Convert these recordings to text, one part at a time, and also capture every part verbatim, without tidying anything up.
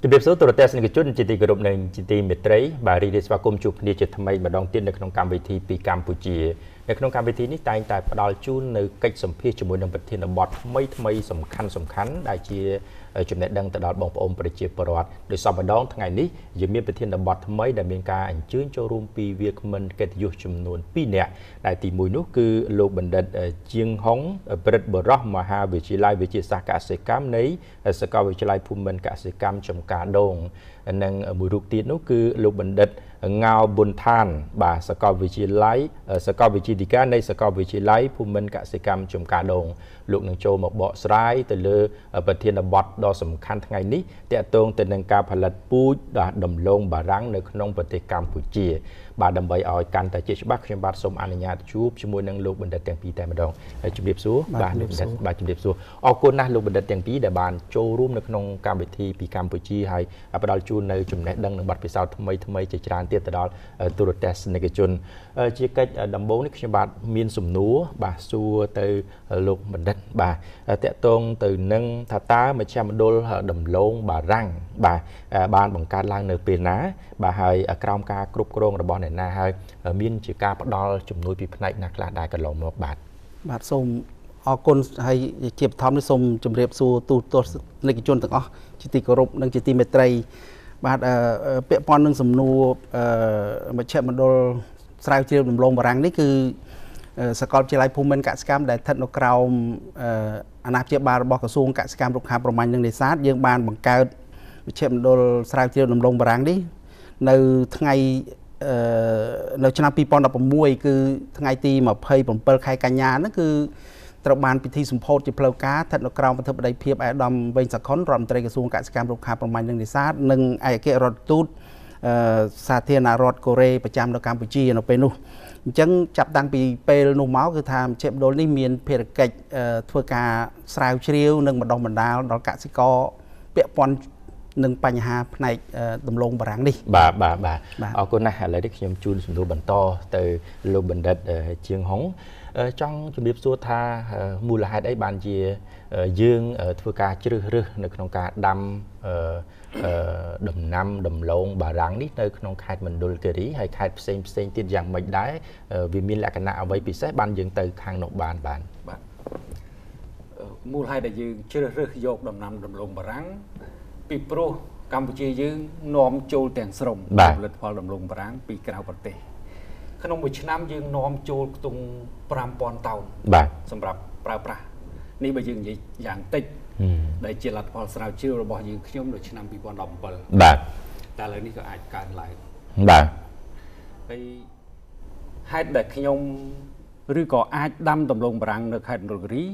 จุดเด่นสุดตัวเตสในจุดจิตติกรุบในจิตติเมตรัยบารีเดสวากุมจุพเนียจะทำไมมาดองตีนในขนมการวิธีปีกัมพูชีในขนมการวิธีนี้ตายแต่ประดาจูนในกิจสัมเพชจมูกนำประเทศบอดไม่ทำไมสำคัญสำคัญได้เชียจุดเด่นดังแต่ดอดบองพระองค์ประเจียประวัติโดยสอบมาดองทั้งไงนี้ยังมีประเทศบอดทำไมได้มีการอัญเชิญโจรุมปีเวียกมันเกิดยุจำนวนปีเนี่ยได้ตีมวยนู้คือโลกบันดาลเจียงฮงประเทศบรอมหาวิทยาลัยวิทยาศาสตร์เกษตรกรรมในสกอวิทยาลัยภูมิเกษตรกรรมจำการดงนั่งมือรุกตีนู้คือโลกบันดาลเงาบนทานบ่าสกอวิทยาลัยสกอวิทยาการในสกอวิทยาลัยภูมิเกษตรกรรมจำการดงลูกหนึ่งโจมบอกสายแต่เลือประเทศบอดดอสำคัญทั้งไงนี้แต่ตรงแต่นังการผลิตปูดาดำลงบารังในขนมประเทศกัมพูชีบาดำใบออยกันแต่เจ็บบักเชียงบาดสมอนุญาตชูบช่วยนังลูกบันดาลเตียงปีแต่มาดองจุดเดียบสู้บาลูกบันดาลบาจุดเดียบสู้ออกคนนะลูกบันดาลเตียงปีแต่บานโจร่วมในขนมการวิธีปีกัมพูชีให้ประดาจูนในจุดไหนดังในบัดพิสาวทำไมทำไมจะจานเตี้ยตลอดตัวเตสในกจุนเชี่ยกันดำโบนี่เชียงบาดมีนสมนัวบาซัวเตอลูกบันดาลบาเตะตรงtừ nâng thà ta mà chăm đôi đầm lông bà răng bà ban bằng cá lang nở bền ná bà hơi ở trong cá cướp côn là bọn này na hơi ở miền chỉ cá bắt đo chùm nuôi bị này nạc là đại cả lồng một bát bát xôm ở côn hay chụp thắm đi xôm chùm rệp xu tu tu lấy cái chôn từng ó chỉ tì cướp nâng chỉ tì mệt tây bát bẹ pon nâng xôm nu mà chăm đôi sao chiêu đầm lông bà răng đấyคือสกอตเจริญภูมิกสิกรรมได้ทัดนกเราอนาคตบาร์บอกกระทรวงกสิกรรมรุกหาประมาณยังในศาสตร์ยังบานบังการเชื่อมโดยสายเที่ยวดำรงบรังดิในทั้งไงในชนะปีปอนดับมวยคือทั้งไงตีมาเพย์ผมเปิดใครกันยานั่นคือตระบานพิธีสมโพธิเพลกาทัดนกเราบันทึกได้เพียบไอ้ดำเป็นสักคนรวมใจกระทรวงกสิกรรมรุกหาประมาณยังในศาสตร์หนึ่งไอ้เกอรถตูดสาเทียนารถโกเรประจำในกัมพูชีเราเป็นนู่จังจับดังปีเปลนุ่มเมาส์คือทำเช็บโดนนี่มีนเพลเกตทัวกาสายเชียวหนึ่งบัดดองบัดดาวดอกกะสิกอเปียปอนหนึ่งปัญหาในดำลงบรังดิบ่าบ่าบ่าเอาคนน่ะอะไรที่ขยมจูนสมดุลบันโตtừลบันดัดเชียงหงtrongจุดเดียบสัวทามูลหายได้บานเจียยืงทัวกาจื้อรึในขนมกาดำดำน้ำดำลงบารังนิดในขนมไข่มันดูเกลี่ยให้ไข่เซนเซนติดอย่างไม่ได้วิมิลละกันนะเอาไว้ปีเสบานยืงtừข้างนกบานบานมูลหายได้ยืงจื้อรึโยกดำน้ำดำลงบารังปีโปรกัมพูชียืงน้อมโจลแต่งสมเลือดพอดำลงบารังปีกราวปฏิขนมบุชน้ำยืงน้อมโจลตรงปรามปอนเตาสำหรับปลาปลานี่ไปยืงอย่างติดได้เจริญพอสาวชื่อเราบอกยืงขยมโดยชนำปีปอนดำเปิลแต่เลยนี่ก็อาจการไหลไปให้เด็กขยมหรือก็อาจดำดำลงบรังในไข่ดนกรี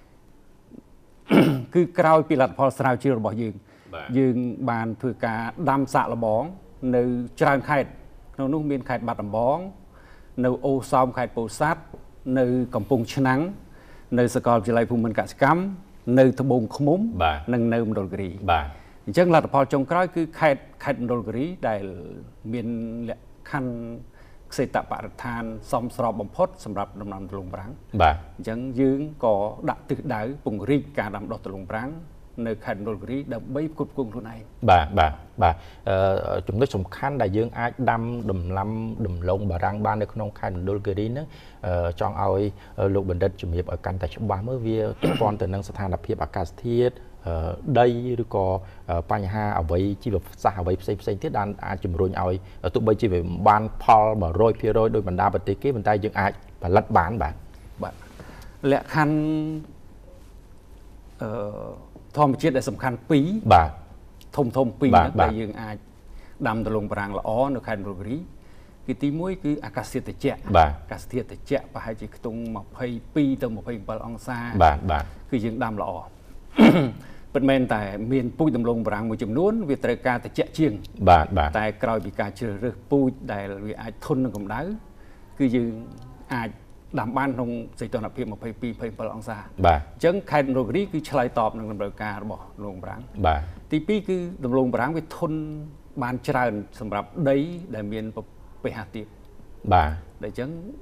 คือกราวปีหลัดพอสาวชื่อเราบอกยืงยืงบานถือกาดำสะระบองในจานไข่ในนุ่มมีนไข่บัดดำบองในโอซอมไข่ปูซัดในกำปงชนังในสกอลจิไลภูมิกสิกรรมในทบงขมุมในในมดลกรีจังหลัดพอจงกร้อยคือไข่ไข่มดลกรีได้มีขันเศรษฐปรทานซอมสรบบำพดสำหรับดำน้ำตะลุงบรังจังยืงก่อดักตึกได้ปุ่งรีการดำดอกตะลุงบรังในขันโดลกรีดับใบกุดกุ้งทุนไอบ่าบ่าบ่าจุดนี้สำคัญได้ยืงอาดำดำล้ำดำลงบารังบ้านในขนมขันโดลกรีนั้นจองเอาลูกบันดัดจุ่มเหียบอาการแต่ฉบับเมื่อเวียปอนแต่นังสถานเพียบอากาศเทียดได้หรือก็ปัญหาเอาไว้ที่แบบสาวไว้เซ็งเซ็งที่ด้านอาจุ่มโรยเอาตัวใบที่แบบบานพอลมาโรยเพียโรยโดยบรรดาปฏิกิริยาบรรดายังอาจผลัดบานแบบและขันทอมเช็ดได้สำคัญปีทมทมปีนั่นแต่ยังอาจดำตะลงปรางละอ้อในขันโรกรีคือตีมุ้ยคืออากาศเสียแต่เจ๊อากาศเสียแต่เจ๊ไปให้จีตรงมาพายปีตรงมาพายบอลองซาคือยังดำละอ้อเป็นเมนแต่เมียนปุ้ยดำลงปรางมือจำนวนวิตรการแต่เจ๊เชียงแต่กลายเป็นการเชื่อเรื่องปุ้ยได้วิอาจทนในกลุ่มนั้นคือยังอาจดำบ้านตรงใส่ตัวนับเพียงมาพายปีพายบอลองซาจังขันโรกรีคือชลายตอบในดำลงการบอกลงปรางตีปีคือดำลงปรางวิทนบานเจริญสำหรับได้ได้เมียนไปหาตีได้จัง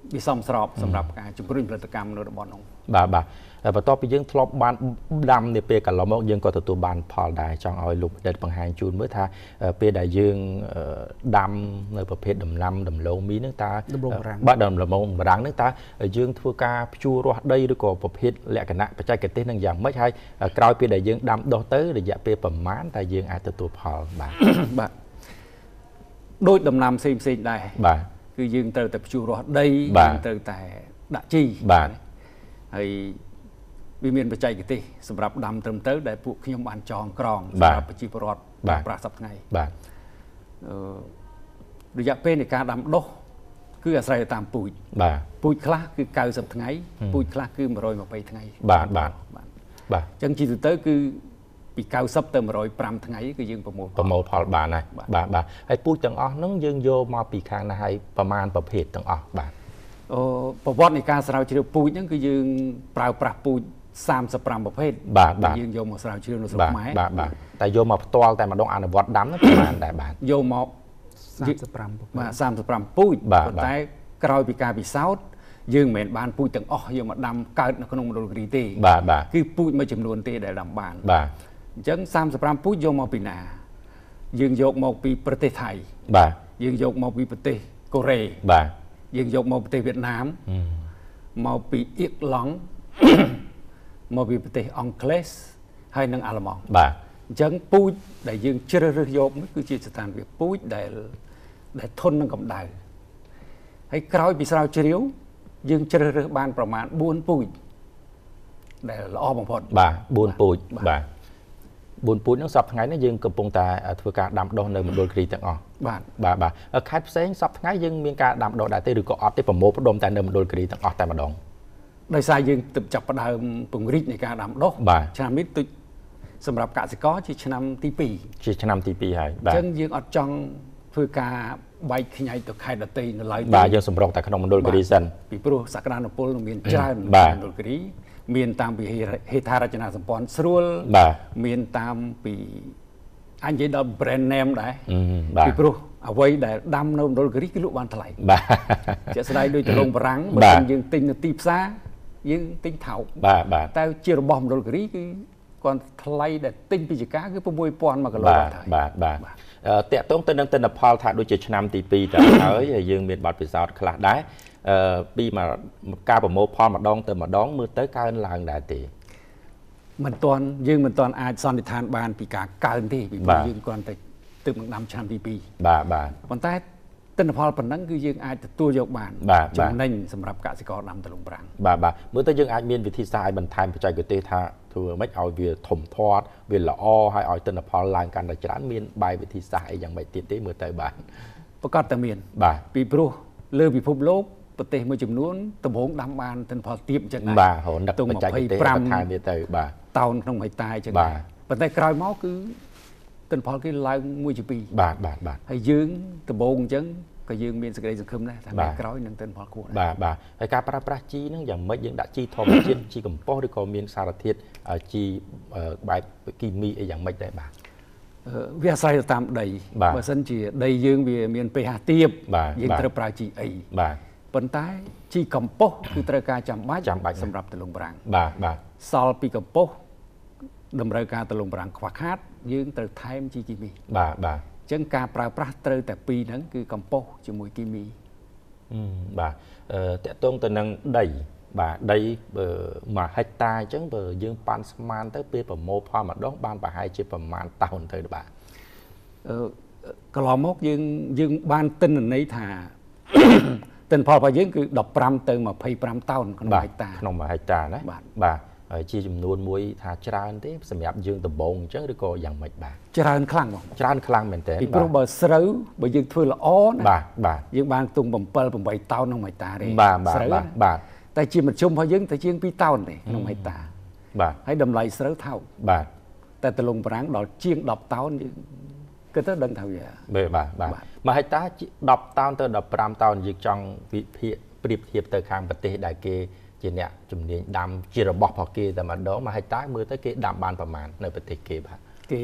វាសមស្របសម្រាប់ការជំរុញផលិតកម្មនៅតំបន់នោះបាទបាទបន្ទាប់ពីយើងធ្លាប់បានដាំនៅពេលកន្លងមកយើងក៏ទទួលបានផលដែរចង់ឲ្យលោកដែលបង្ហាញជូនមើលថាពេលដែលយើងដាំនៅប្រភេទដំណាំដំឡូងមីហ្នឹងតើបាទដំឡូងបារាំងហ្នឹងតើយើងធ្វើការភ្ជួររាស់ដីឬក៏ប្រភេទលក្ខណៈបច្ចេកទេសហ្នឹងយ៉ាងម៉េចហើយក្រោយពេលដែលយើងដាំដុះទៅរយៈពេលប្រមាណតែយើងអាចទទួលផលបាទបាទដោយដំណាំផ្សេងផ្សេងដែរបាទគឺយើងត្រូវតែភ្ជួររាស់ដីយើងត្រូវតែដាក់ជីបាទហើយវាមានបច្ចេកទេសសម្រាប់ដាំត្រឹមត្រូវដែលពួកខ្ញុំបានចងក្រងសម្រាប់ប្រជាពលរដ្ឋប្រើសប្តាហ៍ថ្ងៃបាទអឺរយៈពេលនៃការដាំដុះគឺអាស្រ័យតាមពូជបាទពូជខ្លះគឺកៅសិបថ្ងៃពូជខ្លះគឺមួយរយម្ភៃថ្ងៃបាទបាទបាទបាទអញ្ចឹងជាទូទៅគឺពីកៅសិបទៅមួយរយប្រាំថ្ងៃគឺយើងប្រមូលប្រមូលផលបានហើយបាទបាទហើយពូជទាំងអស់ហ្នឹងយើងយកមកពីខាងណាហើយប្រមាណប្រភេទទាំងអស់បាទអូប្រវត្តិនៃការស្រាវជ្រាវពូជហ្នឹងគឺយើងប្រើប្រាស់ពូជសាមសិបប្រាំប្រភេទបាទបាទយើងយកមកស្រាវជ្រាវនៅស្រុកខ្មែរបាទបាទតែយកមកផ្ទាល់តែម្ដងអនុវត្តដាំហ្នឹងប្រហែលដែរបាទយកមកសាមសិបប្រាំបាទសាមសិបប្រាំពូជប៉ុន្តែក្រោយពីការពិសោធន៍យើងមិនមែនបានពូជទាំងអស់យកមកដាំកើតនៅក្នុងមណ្ឌលគិរីទេបាទបាទគឺពូជមួយចំនួនទេដែលដាំបានបាទអញ្ចឹងសាមសិបប្រាំពូជយកមកពីណាយើងយកមកពីប្រទេសថៃបាទយើងយកមកពីប្រទេសកូរ៉េបាទយើងយកមកប្រទេសវៀតណាមមកពីអ៊ីកឡង់មកពីប្រទេសអង់គ្លេសហើយនិងអាល្លឺម៉ង់បាទអញ្ចឹងពូជដែលយើងជ្រើសរើសយកនេះគឺជាស្ថានភាពពូជដែលដែលធន់នឹងកម្ដៅហើយក្រោយពីស្រាវជ្រាវយើងជ្រើសរើសបានប្រមាណបួនពូជដែលល្អបំផុតបាទបួនពូជបាទបួនពូជហ្នឹងសប្តាហ៍ថ្ងៃនេះយើងកំពុងតែធ្វើការដាំដុះនៅមណ្ឌលគិរីទាំងអស់បាទបាទបាទខេត្តផ្សេងសប្តាហ៍ថ្ងៃយើងមានការដាំដុះដែរទេឬក៏អត់ទេប្រមូលផ្ដុំតែនៅមណ្ឌលគិរីទាំងអស់តែម្ដងដោយសារយើងទើបចាប់ផ្ដើមពង្រីកនៃការដាំដុះឆ្នាំនេះទុចសម្រាប់កសិករជាឆ្នាំទីពីរជាឆ្នាំទីពីរហើយបាទអញ្ចឹងយើងអត់ចង់ធ្វើការបែកខ្ញែកទៅខេត្តដទៃនៅឡើយទេបាទយើងសម្រុកតែក្នុងមណ្ឌលគិរីសិនពីព្រោះសក្តានុពលមានច្រើនមណ្ឌលគិរីមានតាមពីហេដ្ឋារចនាសម្ព័ន្ធស្រួលបាទមានតាមពីអញនិយាយដល់ brand name ដែរពីព្រោះអ្វីដែលដាំនៅមណ្ឌលគិរីគឺលក់បានថ្លៃបាទជាក់ស្ដែងដូចដំឡូងបារាំងបើយើងទិញនៅទីផ្សារយើងទិញថោកបាទបាទតែជារបស់មណ្ឌលគិរីគឺគាត់ថ្លៃដែលទិញពីចកាគឺ៦ពាន់មួយគីឡូបាទបាទបាទតកតងទៅនឹងទិន្នផលថាដូចជាឆ្នាំទីពីរទៅហើយយើងមានបទពិសោធន៍ខ្លះដែរអឺពីមកការប្រមូលផលម្ដងទៅម្ដងមើលទៅកើនឡើងដែរទេមិនទាន់យើងមិនទាន់អាចសន្និដ្ឋានបានពីការកើនទេពីព្រោះយើងគ្រាន់តែទើបនឹងដាំឆ្នាំទីពីរបាទបាទប៉ុន្តែទិន្នផលប៉ុណ្ណឹងគឺយើងអាចទទួលយកបានចំណេញសម្រាប់កសិករដាំដំឡូងបារាំងបាទបាទមើលទៅយើងអាចមានវិធីសាស្ត្រឲ្យបន្ថែមបច្ចេកទេសថាធ្វើម៉េចឲ្យវាធំធាត់វាល្អហើយឲ្យទិន្នផលឡើងកាន់តែច្រើនមានបែបវិធីសាស្ត្រអីយ៉ាងម៉េចទៀតទេមើលទៅបាទប្រកាសតែមានបាទពីព្រោះលើពិភពលោកប្រទេសមួយចំនួនដំបូងដាំបានទិន្នផលទាបអញ្ចឹងដែរបាទរហូតដល់បច្ចេកទេសបន្ថែមទៀតទៅបាទតោនក្នុងហិកតាអញ្ចឹងដែរប៉ុន្តែក្រោយមកគឺទិន្នផលគេឡើងមួយជាពីរបាទបាទបាទហើយយើងដំបូងអញ្ចឹងក៏យើងមានសេចក្តីសង្ឃឹមដែរថាថ្ងៃក្រោយនឹងទិន្នផលគួរបាទបាទហើយការប្រើប្រាស់ជីហ្នឹងយ៉ាងម៉េចយើងដាក់ជីធម្មជាតិជីកំប៉ុស្តឬក៏មានសារធាតុជីបែបគីមីអីយ៉ាងម៉េចដែរបាទវាអាស្រ័យទៅតាមដីបើសិនជាដីយើងវាមាន pH ទាបយើងត្រូវប្រើជីអីបាទប៉ុន្តែជីកំប៉ុស្តគឺត្រូវការចាំបាច់ចាំបាច់សម្រាប់ដំឡូងបារាំងបាទបាទសល់ពីកំប៉ុស្តតម្រូវការដំឡូងបារាំងខ្វះខាតយើងត្រូវថែមជីគីមីបាទបាទអញ្ចឹងការប្រើប្រាស់ត្រូវតែពីរហ្នឹងគឺកំប៉ុស្តជាមួយគីមីបាទតកតងទៅនឹងដីបាទដីមួយហិកតាអញ្ចឹងបើយើងប៉ាន់ស្មានទៅពេលប្រមូលផលម្ដងបានប្រហែលជាប្រមាណតោនទៅបាទអឺកន្លងមកយើងយើងបានទិន្នន័យថាទិន្នផលរបស់យើងគឺដប់ប្រាំទៅម្ភៃប្រាំតោនក្នុងហិកតាក្នុងមួយហិកតាណាបាទបាទជាចំនួនមួយថាច្រើនទេសម្រាប់យើងដំបងអញ្ចឹងឬក៏យ៉ាងម៉េចបាទច្រើនខ្លាំងបងច្រើនខ្លាំងមែនតើពីព្រោះបើស្រូវបើយើងធ្វើល្អណាបាទបាទយើងបានទុំbảy 8តោនក្នុងហិកតាទេបាទបាទបាទតែជាមធ្យមរបស់យើងតែជាងពីរតោនទេក្នុងហិកតាបាទហើយតម្លៃស្រូវថោកបាទតែដំឡូងបារាំងដល់ជាងដប់តោនយើងគិតទៅដឹងថាវាបាទបាទមួយហិកតាដប់តោនទៅដប់ប្រាំតោនយើងចង់វិភាគប្រៀបធៀបទៅខាងប្រទេសដែលគេជាអ្នកជំនាញដាំជារបស់របស់គេតែម្ដងមួយហិកតាមើលទៅគេដាំបានប្រមាណនៅប្រទេសគេបាទគេ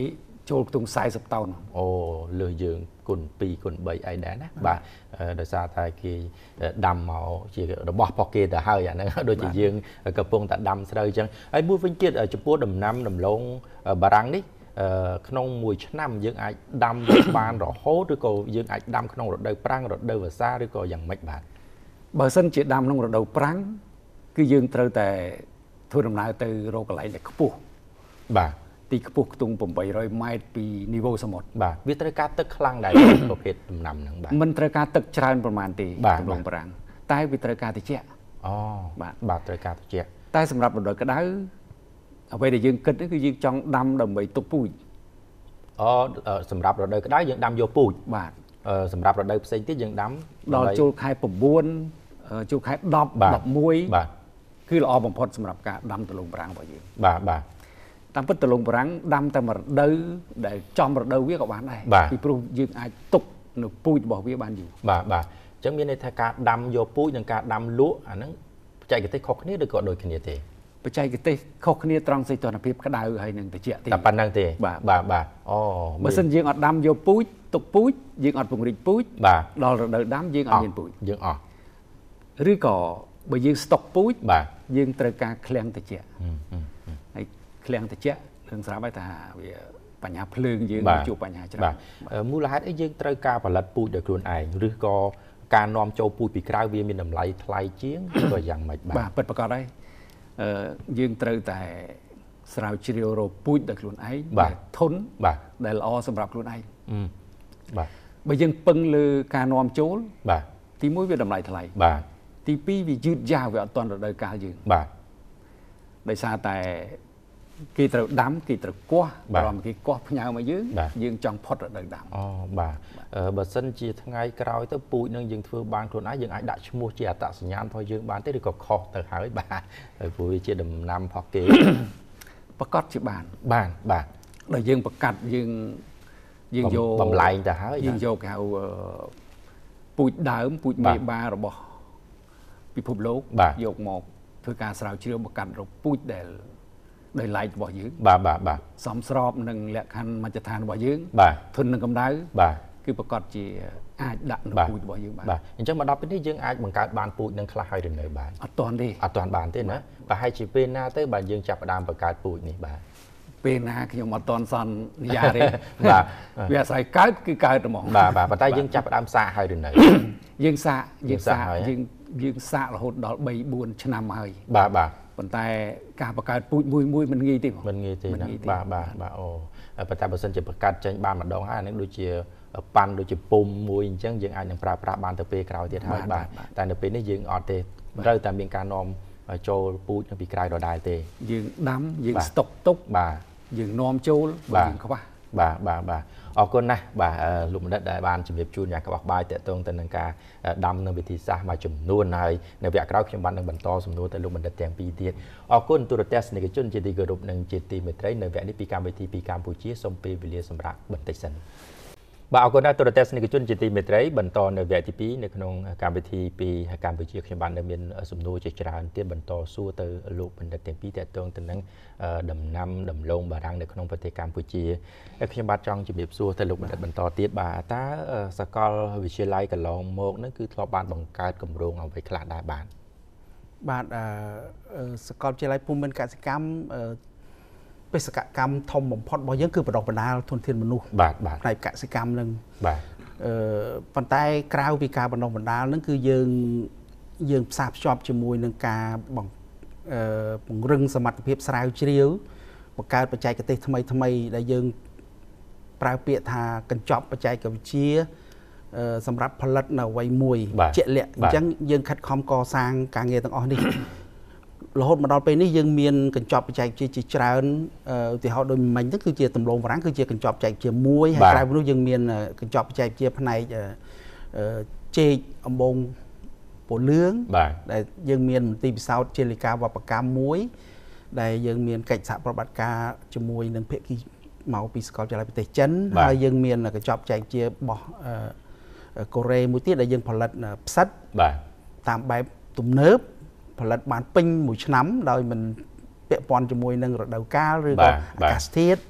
ចូលខ្ទង់ខ្សែសិបតោនអូលើយើងគុណពីរគុណបីអីដែរណាបាទដោយសារតែគេដាំមកជារបស់របស់គេទៅហើយអាហ្នឹងដូចជាយើងកំពុងតែដាំស្រូវអញ្ចឹងហើយមួយវិញទៀតចំពោះដំណាំដំឡូងបារាំងនេះក្នុងមួយឆ្នាំយើងអាចដាំបានរហូតឬក៏យើងអាចដាំក្នុងរដូវប្រាំងរដូវវស្សាឬក៏យ៉ាងម៉េចបាទបើសិនជាដាំក្នុងរដូវប្រាំងគឺយើងត្រូវតែធ្វើដំណើរទៅរកកន្លែងដែលខ្ពស់បាទទីខ្ពស់ខ្ទង់eight hundredម៉ែត្រពីនីវ៉ូសមុទ្របាទវាត្រូវការទឹកខ្លាំងដែរប្រភេទដំណាំហ្នឹងបាទមិនត្រូវការទឹកច្រើនប្រហែលទេដំឡូងប្រាំងតែវាត្រូវការត្រជាក់អូបាទបាទត្រូវការត្រជាក់តែសម្រាប់រដូវក្តៅអ្វីដែលយើងគិតគឺយើងចង់ដាំដើម្បីទុកពូជអូសម្រាប់រដូវក្តៅយើងដាំយកពូជបាទសម្រាប់រដូវផ្សេងទៀតយើងដាំដល់ចូលខែnineចូលខែten eleven បាទគឺល្អបំផុតសម្រាប់ការដាំដំឡូងប្រាំងរបស់យើងបាទបាទតាមពិតដំឡូងប្រាំងដាំតែមួយរដូវដែលចំរដូវវាក៏បានដែរពីព្រោះយើងអាចទុកនៅពូជរបស់វាបានយូរបាទបាទអញ្ចឹងមានន័យថាការដាំយកពូជនិងការដាំលក់អាហ្នឹងបច្ចេកទេសខុសគ្នាឬក៏ដូចគ្នាទេបច្ចេកទេសខុសគ្នាត្រង់សីតុណ្ហភាពក្តៅហើយនឹងត្រជាក់ទេតែប៉ុណ្្នឹងទេបាទបាទបាទអូបើសិនយើងអត់ដាំយកពូជទុកពូជយើងអត់ពង្រីកពូជដល់រដូវដាំយើងអត់មានពូជយើងអស់ឬក៏បើយើងស្តុកពូជបាទយើងត្រូវការឃ្លាំងត្រជាក់ហើយឃ្លាំងត្រជាក់នឹងស្រាប់ហើយថាវាបញ្ហាភ្លើងយើងជួបបញ្ហាច្រើនបាទមូលហេតុអីយើងត្រូវការផលិតពូជដោយខ្លួនឯងឬក៏ការនាំចូលពូជពីក្រៅវាមានតម្លៃថ្លៃជាងឬក៏យ៉ាងម៉េចបាទពិតប្រាកដហើយអឺយើងត្រូវតែស្រាវជ្រាវរកពូជដោយខ្លួនឯងដែលធន់ដែលល្អសម្រាប់ខ្លួនឯងបាទបើយើងពឹងលើការនាំចូលបាទទីមួយវាតម្លៃថ្លៃបាទទីពីរវាយឺតយ៉ាវវាអត់ទាន់រដូវកាលយើងបាទដោយសារតែគេត្រូវដាំគេត្រូវគាស់បើមិនគេគាស់ផ្ញើមកយើងយើងចង់ផុតរដូវដាំអូបាទបើសិនជាថ្ងៃក្រោយទៅពូជនឹងយើងធ្វើបានខ្លួនឯងយើងអាចដាក់ឈ្មោះជាអត្តសញ្ញាណរបស់យើងបានទេឬក៏ខុសទៅហើយបាទព្រោះវាជាដំណាំរបស់គេប្រកាសជាបានបានបាទដល់យើងប្រកាសយើងយើងយកបំលែងទៅហើយយើងយកគេហៅពូជដើមពូជមេបារបស់ពិភពលោកយកមកធ្វើការស្រាវជ្រាវបង្កាត់រកពូជដែលដោយឡែករបស់យើងបាទបាទបាទសមស្របនឹងលក្ខខណ្ឌមជ្ឈដ្ឋានរបស់យើងបាទធន់នឹងកម្ដៅបាទគឺប្រកាសជាអាចដាក់នៅពូជរបស់យើងបានបាទអញ្ចឹងមកដល់ពេលនេះយើងអាចបង្កើតបានពូជនឹងខ្លះហើយឬនៅបានអត់ទាន់ទេអត់ទាន់បានទេណាប្រហែលជាពេលណាទៅបាទយើងចាប់ផ្ដើមបង្កើតពូជនេះបាទពេលណាខ្ញុំអត់ទាន់សន្យាទេបាទវាអាស្រ័យកើតគឺកើតហ្មងបាទបាទប៉ុន្តែយើងចាប់ផ្ដើមសាកហើយឬនៅយើងសាកយើងសាកយើងយើងសាករហូតដល់three fourឆ្នាំហើយបាទបាទប៉ុន្តែការបង្កើតពូជមួយមួយមិនងាយទេមិនងាយទេណាបាទបាទបាទអូប៉ុន្តែបើសិនជាបង្កើតចេញបានម្ដងហើយអានេះដូចជាប៉ាន់ដូចជាពុំមួយអញ្ចឹងយើងអាចនឹងប្រើប្រាស់បានទៅពេលក្រោយទៀតហើយបាទតែនៅពេលនេះយើងអត់ទេត្រូវតែមានការនាំចូលពូជពីក្រៅដដែលទេយើងដាំយើងស្តុកទុកបាទយើងនាំចូលយើងខ្វះបាទបាទបាទអរគុណណាស់បាទលោកបណ្ឌិតដែលបានជម្រាបជូនយ៉ាងក្បោះក្បាយតកតងទៅនឹងការដាំនៅវិធីសាស្ត្រមួយចំនួនហើយនៅវគ្គក្រោយខ្ញុំបាននឹងបន្តសំណួរទៅលោកបណ្ឌិតទាំងពីរទៀតអរគុណទូរទស្សនិកជនជាទីគោរពនិងជាទីមេត្រីនៅវគ្គនេះពីកម្មវិធីពីកម្ពុជាសូមពេលវេលាសម្រាប់បន្តិចសិនបាទអរគុណដល់ទូរទស្សនិកជនជាទីមេត្រីបន្តនៅវគ្គទីtwoនៅក្នុងកម្មវិធីពីកម្ពុជាខ្ញុំបាននៅមានសំណួរជាច្រើនទៀតបន្តសួរទៅលោកបណ្ឌិតទាំងពីរតកតងទៅនឹងដំណាំដំឡូងបារាំងនៅក្នុងប្រទេសកម្ពុជាខ្ញុំបាទចង់ជំរាបសួរទៅលោកបណ្ឌិតបន្តទៀតបាទតើសាកលវិទ្យាល័យកន្លងមកហ្នឹងគឺធ្លាប់បានបង្កើតគម្រោងអ្វីខ្លះដែរបាទបាទសាកលវិទ្យាល័យភូមិន្ទកសិកម្មបេសកកម្មធំបំផុតរបស់យើងគឺបណ្ដុះបណ្ដាលធនធានមនុស្សបាទបាទផ្នែកកសិកម្មនឹងបាទអឺប៉ុន្តែក្រៅពីការបណ្ដុះបណ្ដាលនឹងគឺយើងយើងផ្សារភ្ជាប់ជាមួយនឹងការបង្អឺពង្រឹងសមត្ថភាពស្រាវជ្រាវបង្កើតបច្ចេកទេសថ្មីថ្មីដែលយើងប្រើពាក្យថាកញ្ចប់បច្ចេកវិទ្យាសម្រាប់ផលិតនៅអ្វីមួយជាក់លាក់អញ្ចឹងយើងខិតខំកសាងការងារទាំងអស់នេះរហូតមកដល់ពេលនេះយើងមានកញ្ចប់បច្ចេកវិទ្យាជាច្រើនឧទាហរណ៍ដូចមិញទៅគឺជាដំឡូងបារាំងគឺជាកញ្ចប់បច្ចេកវិទ្យាមួយហើយក្រៅពីនោះយើងមានកញ្ចប់បច្ចេកវិទ្យាផ្នែកចេកអំបូងពូលឿងដែលយើងមានមន្ទីរពិសោធន៍ជាលិកាវប្បកម្មមួយដែលយើងមានកិច្ចសហប្រតិបត្តិការជាមួយនឹងភាគីមកពីសាកលវិទ្យាល័យប្រទេសចិនហើយយើងមានកញ្ចប់បច្ចេកវិទ្យារបស់កូរ៉េមួយទៀតដែលយើងផលិតផ្សិតតាមបែបទំនើបផលិតបានពេញមួយឆ្នាំដោយមិនពាក់ព័ន្ធជាមួយនឹងរដូវកាលឬក៏អាកាសធាតុ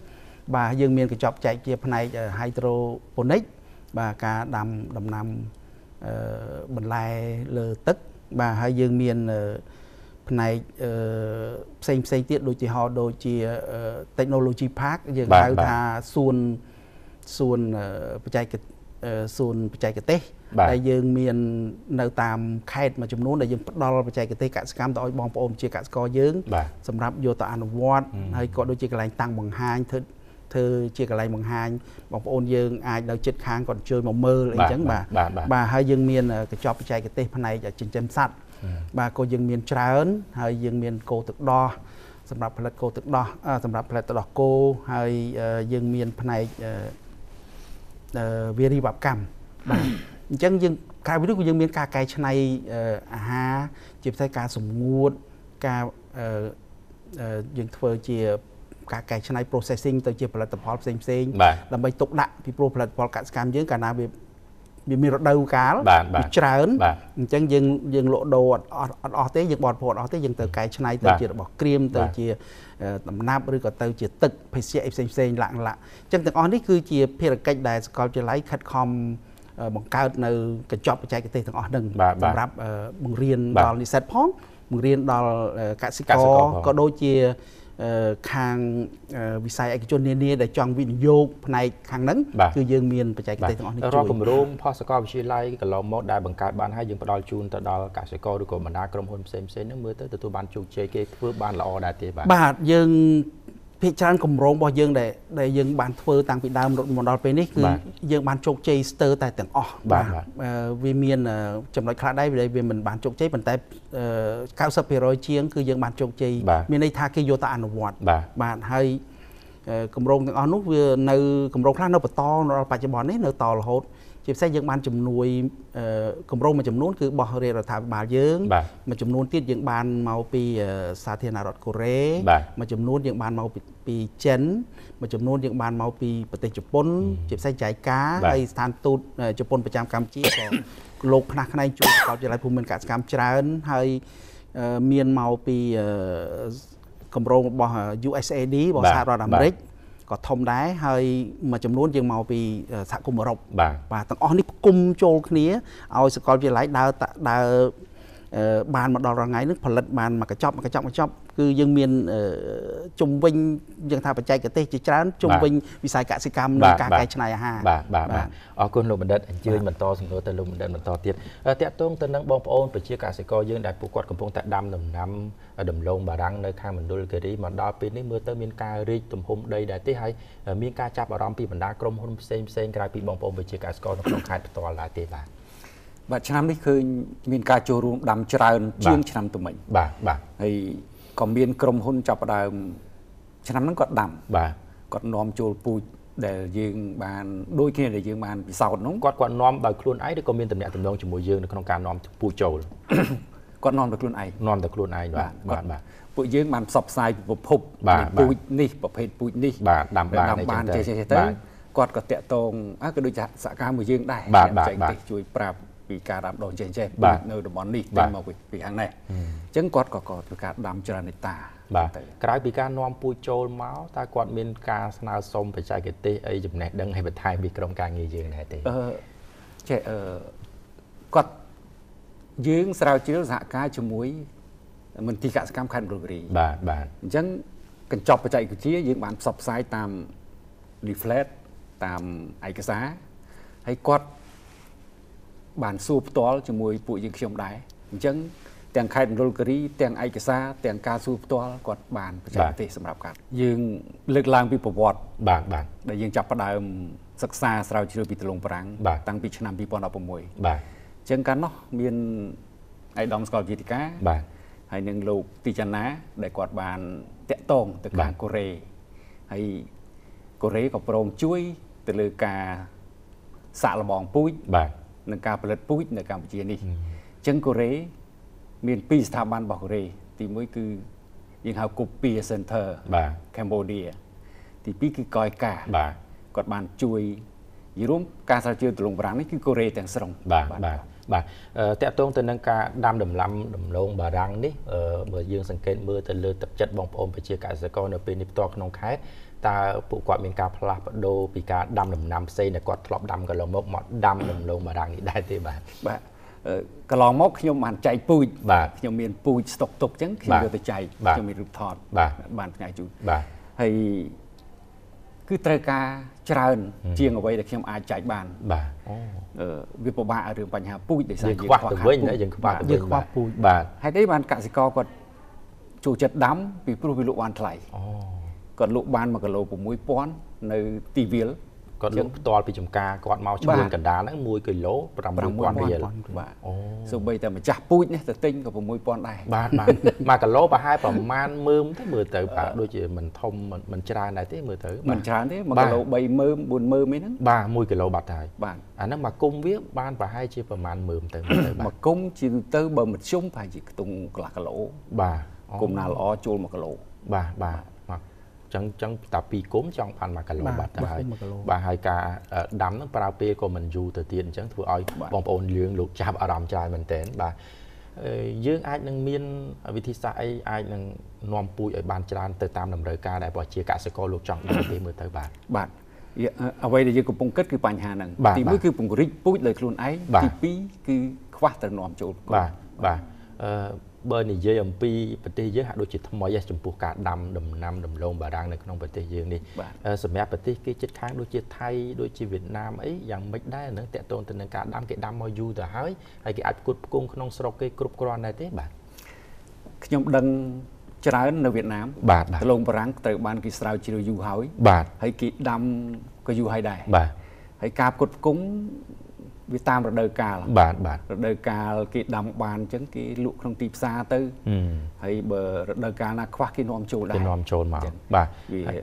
បាទយើងមានកញ្ចប់ចែកជាផ្នែក hydroponic បាទការដាំដំណាំអឺបន្លែលើទឹកបាទហើយយើងមានផ្នែកអឺផ្សេងផ្សេងទៀតដូចជាហោដូចជា technology park យើងហៅថាសួនសួនបច្ចេកសួនបច្ចេកទេសដែលយើងមាននៅតាមខេត្តមួយចំនួនដែលយើងផ្ដល់បច្ចេកទេសកសិកម្មទៅឲ្យបងប្អូនជាកសិករយើងសម្រាប់យកទៅអនុវត្តហើយក៏ដូចជាកន្លែងតាំងបង្ហាញធ្វើធ្វើជាកន្លែងបង្ហាញបងប្អូនយើងអាចនៅចិត្តខាងគាត់ជួយមកមើលអីចឹងបាទបាទហើយយើងមានកញ្ចប់បច្ចេកទេសផ្នែកចិញ្ចឹមសត្វបាទក៏យើងមានច្រើនហើយយើងមានគោទឹកដោះសម្រាប់ផលិតគោទឹកដោះសម្រាប់ផលិតទឹកដោះគោហើយយើងមានផ្នែកវារីវកម្មបាទអញ្ចឹងយើងក្រៅពីនោះក៏យើងមានការកែច្នៃអាហារជាពិសេសការសម្ងួតការយើងធ្វើជាការកែច្នៃ processing ទៅជាផលិតផលផ្សេងផ្សេងដើម្បីទុកដាក់ពីព្រោះផលិតផលកសិកម្មយើងកាលណាវាវាមានរដូវកាលវាច្រើនអញ្ចឹងយើងយើងលក់ដូរអត់អត់អស់ទេយើងបរិភោគអត់អស់ទេយើងទៅកែច្នៃទៅជារបស់ក្រៀមទៅជាដំណាប់ឬក៏ទៅជាទឹកភេសជ្ជៈផ្សេងផ្សេងឡាក់ឡាក់អញ្ចឹងទាំងអស់នេះគឺជាភារកិច្ចដែលសាកលវិទ្យាល័យខិតខំបង្កើតនៅកញ្ចប់បច្ចេកទេសទាំងអស់ហ្នឹងសម្រាប់បង្រៀនដល់និស្សិតផងបង្រៀនដល់កសិករក៏ដូចជាខាងវិស័យឯកជននានាដែលចង់វិនិយោគផ្នែកខាងហ្នឹងគឺយើងមានបច្ចេកទេសទាំងអស់នេះជួយរាល់គម្រោងផសកលវិទ្យាល័យកន្លងមកដែលបង្កើតបានហើយយើងផ្ដល់ជូនទៅដល់កសិករឬក៏បណ្ដាក្រុមហ៊ុនផ្សេងផ្សេងហ្នឹងមើលទៅទទួលបានជោគជ័យគេធ្វើបានល្អដែរទេបាទបាទយើងភាគច្រើនគម្រោងរបស់យើងដែលដែលយើងបានធ្វើតាំងពីដើមរត់មកដល់ពេលនេះគឺយើងបានជោគជ័យស្ទើរតែទាំងអស់បាទវាមានចំណុចខ្លះដែរវាមិនបានជោគជ័យប៉ុន្តែ九十%ជាងគឺយើងបានជោគជ័យមានន័យថាគេយកទៅអនុវត្តបាទហើយគម្រោងទាំងអស់នោះវានៅគម្រោងខ្លះនៅបន្តដល់បច្ចុប្បន្ននេះនៅតរហូតជាពិសេសយើងបានជំនួយគម្រោងមួយចំនួនគឺរបស់រាជរដ្ឋាភិបាលយើងមួយចំនួនទៀតយើងបានមកពីសាធារណរដ្ឋកូរ៉េមួយចំនួនយើងបានមកពីចិនមួយចំនួនយើងបានមកពីប្រទេសជប៉ុនជាពិសេសចៃកាហើយស្ថានទូតជប៉ុនប្រចាំកម្ពុជាក៏លោកខ្នះខ្នែងជួយសាកលវិទ្យាល័យភូមិន្ទកសិកម្មច្រើនហើយមានមកពីគម្រោងរបស់ U S A D របស់សហរដ្ឋអាមេរិកក៏ធំដែរហើយមួយចំនួនយើងមកពីសហគមន៍អឺរ៉ុបបាទទាំងអស់នេះផ្គុំចូលគ្នាឲ្យសាកលវិទ្យាល័យដើរដើរបានមកដល់រថ្ងៃនេះផលិតបានមកកញ្ចប់មកកញ្ចប់កញ្ចប់គឺយើងមានជំវិញយើងថាបច្ចេកទេសជាច្រើនជំវិញវិស័យកសិកម្មនិងការកែច្នៃអាហារបាទបាទបាទអរគុណលោកបណ្ឌិតអញ្ជើញបន្តសំណួរទៅលោកបណ្ឌិតបន្តទៀតតាក់ទងទៅនឹងបងប្អូនប្រជាកសិករយើងដែលពួកគាត់កំពុងតែដាំដំណាំដំឡូងបារាំងនៅខាងមណ្ឌលគិរីមកដល់ពេលនេះមើលទៅមានការរីកទំហំដីដែរទេហើយមានការចាប់អារម្មណ៍ពីបណ្ដាក្រុមហ៊ុនផ្សេងផ្សេងក្រៅពីបងប្អូនប្រជាកសិករនៅក្នុងខេត្តផ្ទាល់ដែរទេបាទបាទឆ្នាំនេះឃើញមានការចូលរួមដាំច្រើនជាងឆ្នាំទៅមិញបាទបាទហើយក៏មានក្រុមហ៊ុនចាប់ផ្ដើមឆ្នាំហ្នឹងគាត់ដាំបាទគាត់នាំចូលពូជដែលយើងបានដូចគ្នាដែលយើងបានពិសោធន៍នោះគាត់គាត់នាំដោយខ្លួនឯងឬក៏មានតំណែងតំណងជាមួយយើងនៅក្នុងការនាំពូជចូលគាត់នាំដោយខ្លួនឯងនាំដោយខ្លួនឯងបាទបាទបាទពួកយើងបានផ្សព្វផ្សាយពិភពពូជនេះប្រភេទពូជនេះបាទដាំបានដាំបានចេះចេះទៅគាត់ក៏តាក់ទងអើក៏ដូចសហការមួយយើងដែរចែកទេសជួយប្រាប់ពីការដាំដុះចេះចេះនៅតំបន់នេះទៅមកពីខាងនេះអញ្ចឹងគាត់ក៏ក៏ធ្វើការដាំច្រើននេតាបាទក្រៅពីការនាំពូជចូលមកតើគាត់មានការស្នើសុំបច្ចេកទេសអីចំណេះដឹងឲ្យបន្ថែមពីក្រុមការងារយើងដែរទេអឺចេះអឺគាត់យើងស្រាវជ្រាវសហការជាមួយមន្ទីរកសិកម្មខេត្តមណ្ឌលគិរីបាទបាទអញ្ចឹងកញ្ចប់បច្ចេកវិទ្យាយើងបានផ្សព្វផ្សាយតាម leaflet តាមឯកសារហើយគាត់បានសួរផ្ទាល់ជាមួយពួកយើងខ្ញុំដែរអញ្ចឹងទាំងខេត្តមណ្ឌលគិរីទាំងឯកសារទាំងការសួរផ្ទាល់គាត់បានបច្ចេកទេសសម្រាប់ការយើងលើកឡើងពីប្រវត្តិបាទបាទដែលយើងចាប់ផ្ដើមសិក្សាស្រាវជ្រាវពីដលងប្រាំងតាំងពីឆ្នាំពីរពាន់ដប់ប្រាំមួយបាទអញ្ចឹងកាលនោះមានឯកឧត្តមស្កលវិទ្យាការបាទហើយនឹងលោកទីចាណាដែលគាត់បានតាក់ទងទៅខាងកូរ៉េហើយកូរ៉េក៏ព្រមជួយទៅលើការសាកល្បងពូជបាទនឹងការផលិតពូជនៅកម្ពុជានេះអញ្ចឹងកូរ៉េមានពីរស្ថាប័នរបស់កូរ៉េទីមួយគឺយើងហៅ Copy Center បាទ Cambodia ទីពីរគឺកយកាបាទគាត់បានជួយយល់រួមការស្រាវជ្រាវដលងប្រាំងនេះគឺកូរ៉េទាំងស្រុងបាទបាទបាទតាក់ទងទៅនឹងការដាំដំណាំដំឡូងបារាំងនេះបើយើងសង្កេតមើលទៅលើទឹកចិត្តបងប្អូនប្រជាកសិករនៅពេលនេះផ្ទាល់ក្នុងខេត្តตาปุกอดมีการพลัดโดปีการดำดำน้ำเซนกอดทลอบดำกับเราหมกหมดดำดำลงมาดังนี้ได้ที่บ้านกระลองมกขยมมันใจปุยขยมเมียนปุยสตกตกจังขยมโดยใจขยมมีรูปทอดบ้านพญาจูให้คือเตรกาเจริญเจียงเอาไว้แต่ขยมอาใจบ้านวิปบาเรื่องปัญหาปุยได้ใส่ยังควักตัวเว้นนะยังควักยังควักปุยให้ได้บ้านกสิกรก็จูจัดดำปีปลุกวิลุวันไทยก่อนลุบานมากระโลผมมวยป้อนในตีวิลก่อนลุตอนปีจมกาก่อนเมาชวนกันดานั่งมวยกิโลประมาณป้อนเรียลสุบไปแต่มาจับปุ้ยเนี่ยแต่ติ้งกับผมมวยป้อนได้บ้านบ้านมากระโลปะให้ประมาณมือที่มือเต๋อปะโดยเฉพาะมันทมมันมันจราไหนที่มือเต๋อมันจราที่มากระโลใบมือบุญมือไม่นั้นบ้ามวยกิโลบาดไทยบ้านอันนั้นมากุ้งเวียบ้านปะให้เชื่อประมาณมือเต๋อมากุ้งจีเต๋อเบอร์มันชุ่มไปจีตรงกลางกระโลบ้ากุมนาล้อโจลมากระโลบ้าบ้าจังจังตาปีก้มจังพันมากระโลบาดไทยบ้าให้กาดำนั่งปลาเปย์ก็มันอยู่แต่เตียนจังถือเอาบองโอนเลี้ยงลูกจับอารามใจมันเต้นบ้ายื่นไอ้หนึ่งมีนวิธีสายไอ้หนึ่งนอมปุยไอ้บานจานเติมตามดำเนินการได้บ่เชียร์กสกอลูกจังได้ตีมือเตยบาดบาดเอาไว้เดี๋ยวกูปงกัดคือปัญหาหนึ่งตีมือคือปงกริปุยเลยคลุนไอ้ตีปีคือคว้าแต่นอมโจลบาดบาดเบอร์นี่เยอะปีประเทศเยอะหาโดยจิตทำไมยังจมปูกาดำดำน้ำดำลงบาดังในขนมประเทศเยอะนี่สมัยประเทศกี่จิตค้างโดยจิตไทยโดยจิตเวียดนามไอ้ยังไม่ได้เนื้อแต่ตนแต่ในการดำเกดำมาอยู่แต่หายไอ้กี่อัดกุดกุ้งขนมสโลกกรุบกรอนในเต้บาดขยมดังจราในเวียดนามบาดลงบาดังแต่บ้านกี่สาวจิโรยูหายบาดให้กี่ดำก็อยู่ให้ได้บาดให้กาบกุดกุ้งวิตามระเดิกาลบาดบาดระเดิกาลกีดำบานจังกีลุขนมตีซาตื้อให้เบอร์ระเดิกาลนักควักกินนอมโจได้กินนอมโจมาบาด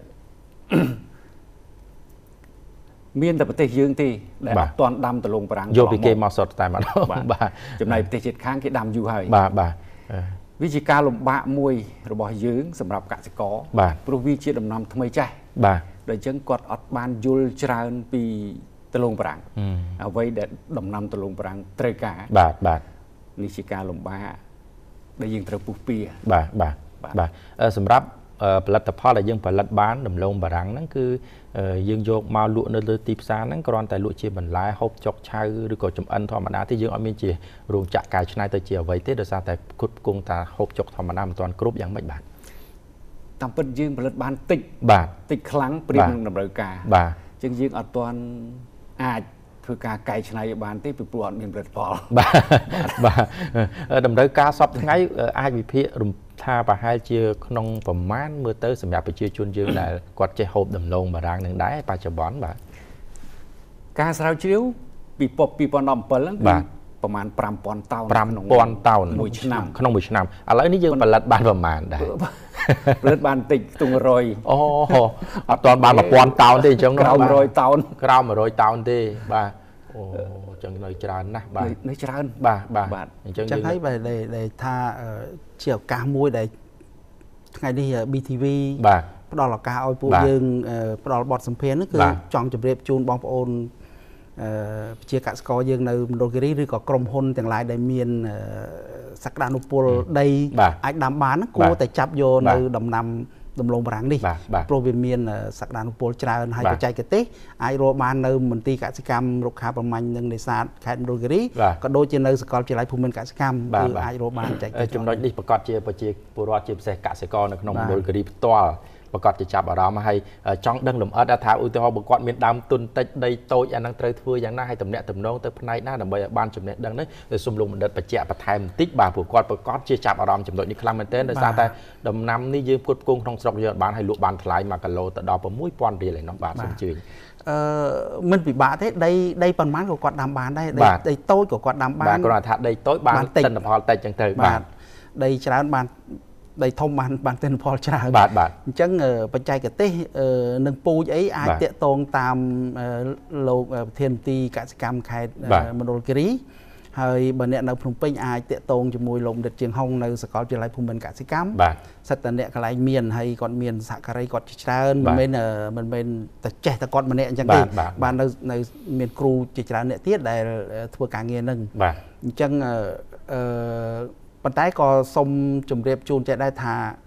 เมียนแต่ประเทศยืงที่แต่ตอนดำตะลงปรังโยบิเกมมาสดแต่มาบาดจำในประเทศเจ็ดค้างกีดำอยู่ให้บาดบาดวิจิการลมบะมวยระบอบยืงสำหรับกสิกรปรุวิจิตดำนำทำไมใจโดยจังกอดอดบานยุลจราอนปีตะลงปรังเอาไว้เด็ดดำนำตะลงปรังเตรกาบาดบาดนิชิการลมบ้าได้ยิงเตรปุเปียบาดบาดบาดสำหรับผลิตภัณฑ์อะไรยังผลิตบ้านดำลงปรังนั่นคือยังโยกมาลุในเรือตีซานั่นกรอนแต่ลุเชียบรรลัยฮบจกชายหรือก็จมอันธรรมดาที่ยังเอามีเจียรวงจักรกายชนายเตเจียไว้เตโดยซาแต่คุดกุงตาฮบจกธรรมดาตอนกรุ๊ปยังไม่บาดตามเป็นยืงผลิตบ้านติดบาดติดครั้งเปลี่ยนดำเนินการบาดจึงยืงอัดตอนอาจคือการไก่ชนายบานที่ไปปลอดมีผลิตพอบ้าบ้าดำเนินการสอบทั้งไงอาจมีเพียรุมท่าปะให้เชื่อขนมประมาณเมื่อเตอร์สำหรับไปเชื่อชวนยืงแต่กอดใจหอบดำลงบารังหนึ่งได้ปลาจะบอนบ่าการสาวเชี่ยวปีปบปีปอนดอมเปิลแล้วประมาณปรามปอนเต่าปรามปอนเต่าหมุยชนำขนมหมุยชนำอะไรนี่ยืงผลิตบ้านประมาณได้ผลิตบ้านติดตุงรอยอ๋อตอนบ้านมาปอนเต่าที่จังกราวมารอยเต่ากราวมารอยเต่าที่บ้าโอ้จังเลยจานนะบ้าในจานบ้าบ้าจังให้ไปเลยเลยท่าเชี่ยวกามวยได้ไงดีบีทีวีบ้าปลอดหลักการเอาปูยืงปลอดบอดสัมเพนนั่นคือจองจุดเรียบจูนบองปอนเชี่ยวกะสกอยืงในโดกรีหรือก็กรมพลแต่งลายได้เมียนสักดานุปลได้ไอ้ดำบานนั่นกูแต่จับโยในดำนำดำลงปรังดิโปรวิเมียนสักดานุปลจราให้กระจายกระเตะไอโรบานในมันตีกสิกรรมรุกขาประมาณหนึ่งในศาสตร์แคนโดกรีก็โดยเจนในสกอลจิไลภูมิกสิกรรมคือไอโรบานใจจำนวนนี้ประกอบเจียประเจียปุรอจีบเสกสิกรในขนมโดกรีตัวประกอบจะจับเรามาให้จ้องดังหลุมอัดท้าอุตหะบุกรมีดำตุนติดได้โตอย่างนั่งเตยทั่วอย่างน่าให้ตำเนะตำนองเตยพนัยหน้าดำใบบ้านจุดเนะดังนั้นโดยสมลงมันเดินประเจียประทายมันติ๊กบ่าผูกกอดประกอบจะจับอารมณ์จำนวนนี้คลำมันเต้นโดยซาแต่ดำน้ำนี่ยืมพุทธกุ้งทองสระยอดบ้านให้ลูกบ้านทลายมากะโลแต่ดอกประมุ้ยปอนดีเลยน้องบ้านสมจืดมันปีบาเทศได้ได้ปันมันกับกอดดำบ้านได้ได้โต้กับกอดดำบ้านก็ราทัดได้โต้บ้านเต็นพอแต่จังเตยบ้านได้ชนะบ้านได้ทมมันบางเต็นพอชาบาทบาทจังปัจจัยกเต้หนึ่งปูไอ้อาเตะตรงตามโลกเทียนตีกสิกรรมใครมโนกรีเฮ้ยบันเนี่ยในพรุ่งเป็นอาเตะตรงจมูกลมเด็ดเชียงห้องในสกอตจะไล่ภูมิเป็นกสิกรรมสัตว์เนี่ยก็ไล่เมียนให้ก่อนเมียนสักอะไรก่อนจะเชิญมันเป็นมันเป็นแต่แจแต่ก่อนมันเนี่ยจังเลยบ้านในในเมียนครูจะเชิญเนี่ยเทียดได้ทั่วการเงินนึงจังปัจจัยก็สมจุ่มเรียบจูนจะได้ทา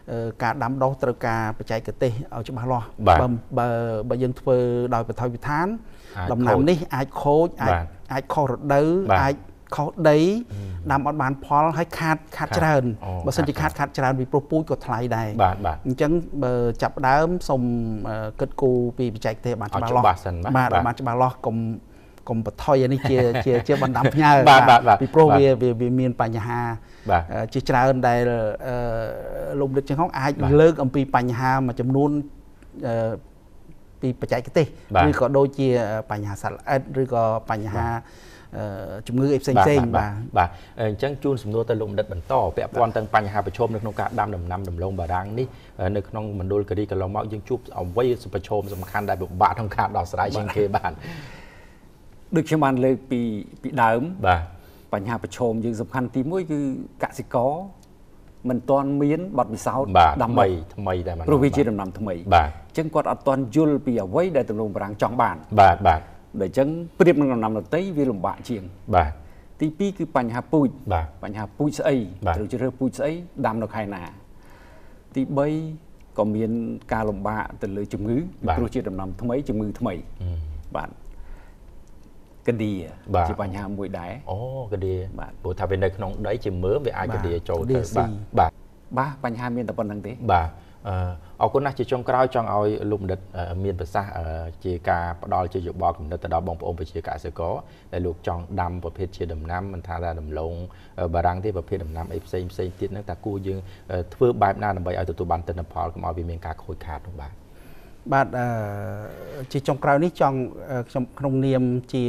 ការដាំដុះត្រូវការបច្ចេកទេសឲ្យច្បាស់លាស់បើបើបើយើងធ្វើដោយបឋមវិធានដំណាំនេះអាចខូចអាចអាចខុសរដូវអាចខុសដីដាំអត់បានផលហើយខាតខាតច្រើនបើសិនជាខាតខាតច្រើនពីព្រោះពូជក៏ថ្លៃដែរអញ្ចឹងបើចាប់ដើមសូមគិតគូរពីបច្ចេកទេសបានច្បាស់លាស់បាទបានច្បាស់លាស់កុំកុំបថុយអានេះជាជាជាបណ្ដាំផ្ញើពីព្រោះវាវាមានបញ្ហាជាច្រើនដែលលោកដឹកចឹងហងអាចលើកអំពីបញ្ហាមួយចំនួនពីបច្ចេកទេសឬក៏ដូចជាបញ្ហាសត្វល្អិតឬក៏បញ្ហាជំងឺអីផ្សេងផ្សេងបាទបាទអញ្ចឹងជួនសំណួរទៅលោកបណ្ឌិតបន្តពាក់ព័ន្ធទាំងបញ្ហាប្រឈមនៅក្នុងការដាំដំណាំដំឡូងបារាំងនេះនៅក្នុងមណ្ឌលគិរីកន្លងមកយើងជួបអ្វីប្រឈមសំខាន់ដែលពិបាកក្នុងការដោះស្រាយជាងគេបានដូចខ្ញុំបានលើកពីពីដើមបាទបញ្ហាប្រឈមយើងសំខាន់ទីមួយគឺកសិករមិនទាន់មានបទពិសោធន៍ដាំថ្មីថ្មីតែព្រោះវាជាដំណាំថ្មីបាទអញ្ចឹងគាត់អត់ទាន់យល់ពីអ្វីដែលដំឡូងបារាំងចង់បានបាទបាទដូចអញ្ចឹងប្រៀបនឹងដំណាំដទៃវាលំបាកជាងបាទទីពីរគឺបញ្ហាពូជបញ្ហាពូជស្អីត្រូវជ្រើសពូជស្អីដាំនៅខែណាទីបីក៏មានការលំបាកទៅលើជំងឺព្រោះជាដំណាំថ្មីជំងឺថ្មីបាទកឌីជាបញ្ហាមួយដែរអូកឌីបាទព្រោះថាវានៅក្នុងដីជាមើមវាអាចកឌីចូលទៅបាទបាទបាទបញ្ហាមានតែប៉ុណ្្នឹងទេបាទអរគុណណាស់ជាចុងក្រោយចង់ឲ្យលោកបណ្ឌិតមានប្រសាសន៍ជាការផ្ដល់ជាយោបល់គំនិតទៅដល់បងប្អូនប្រជាកសិករដែលលោកចង់ដាំប្រភេទជាដំណាំមិនថាថាដំឡូងបារាំងទេប្រភេទដំណាំអីផ្សេងផ្សេងទៀតហ្នឹងតើគួរយើងធ្វើបែបណាដើម្បីឲ្យទទួលបានទិន្នផលកុំឲ្យវាមានការខូចខាតនោះបាទបាទជាចុងក្រោយនេះចង់ខ្ញុំក្នុងនាមជា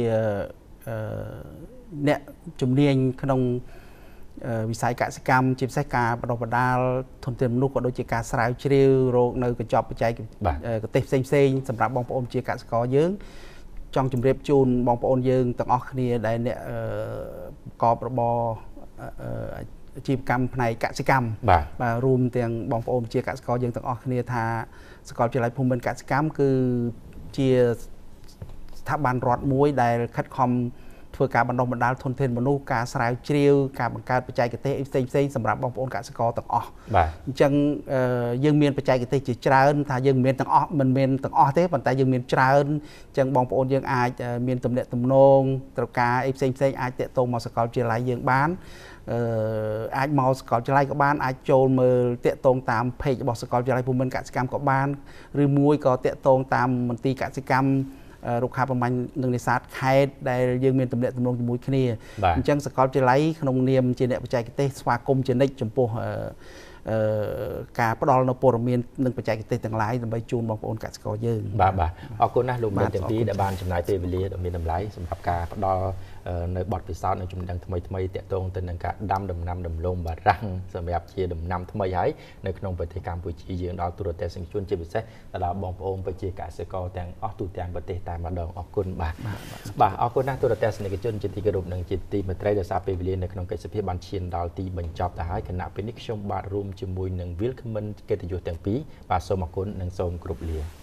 អ្នកជំនាញក្នុងវិស័យកសិកម្មជាពិសេសការបណ្ដុះបណ្ដាលធនធានមនុស្សក៏ដូចជាការស្រាវជ្រាវរកនៅកញ្ចប់បច្ចេកទេសផ្សេងផ្សេងសម្រាប់បងប្អូនជាកសិករយើងចង់ជម្រាបជូនបងប្អូនយើងទាំងអស់គ្នាដែលអ្នកប្រកបរបរអាជីវកម្មផ្នែកកសិកម្មបាទរួមទាំងបងប្អូនជាកសិករយើងទាំងអស់គ្នាថាសាកលវិទ្យាល័យភូមិន្ទកសិកម្មគឺជាស្ថាប័នរដ្ឋមួយដែលខិតខំធ្វើការបណ្ដុះបណ្ដាលធនធានមនុស្សការស្រាវជ្រាវការបង្កើតបច្ចេកទេសផ្សេងផ្សេងសម្រាប់បងប្អូនកសិករទាំងអស់អញ្ចឹងយើងមានបច្ចេកទេសជាច្រើនថាយើងមិនមានទាំងអស់មិនមែនទាំងអស់ទេប៉ុន្តែយើងមានច្រើនអញ្ចឹងបងប្អូនយើងអាចមានទំនាក់ទំនងត្រូវការអីផ្សេងផ្សេងអាចតាក់ទងមកសាកលវិទ្យាល័យយើងបានអឺអាចមកសាកលវិទ្យាល័យក៏បានអាចចូលមើលតាក់ទងតាម page របស់សាកលវិទ្យាល័យភូមិន្ទកសិកម្មក៏បានឬមួយក៏តាក់ទងតាមមន្ទីរកសិកម្មរុក្ខាប្រមាញ់និងនេសាទខេត្តដែលយើងមានទំនាក់ទំនងជាមួយគ្នាអញ្ចឹងសាកលវិទ្យាល័យក្នុងនាមជាអ្នកបច្ចេកទេសស្វាគមន៍ជានិច្ចចំពោះការផ្ដល់នៅព័ត៌មាននិងបច្ចេកទេសទាំងឡាយដើម្បីជូនបងប្អូនកសិករយើងបាទបាទអរគុណណាស់លោកបណ្ឌិតទាំងពីរដែលបានចំណាយពេលវេលាដ៏មានតម្លៃសម្រាប់ការផ្ដល់នៅបទពិសោធន៍នៅចំណេះថ្មីថ្មីតាក់ទងទៅនឹងការដាំដំណាំដំឡូងបារាំងសម្រាប់ជាដំណាំថ្មីហើយនៅក្នុងប្រទេសកម្ពុជាយើងដល់ទូរទស្សនិកជនជាពិសេសដល់បងប្អូនប្រជាកសិករទាំងអស់ទូទាំងប្រទេសតែម្ដងអរគុណបាទបាទអរគុណណាស់ទូរទស្សនិកជនជាទីគោរពនិងជាទីមេត្រីដែលសារពេលវេលានៅក្នុងកិច្ចសភាបានឈានដល់ទីបញ្ចប់ទៅហើយគណៈពេលនេះខ្ញុំបាទរួមជាមួយនឹង Willcomen កិត្តិយសទាំងពីរបាទសូមអរគុណនិងសូមគោរពលា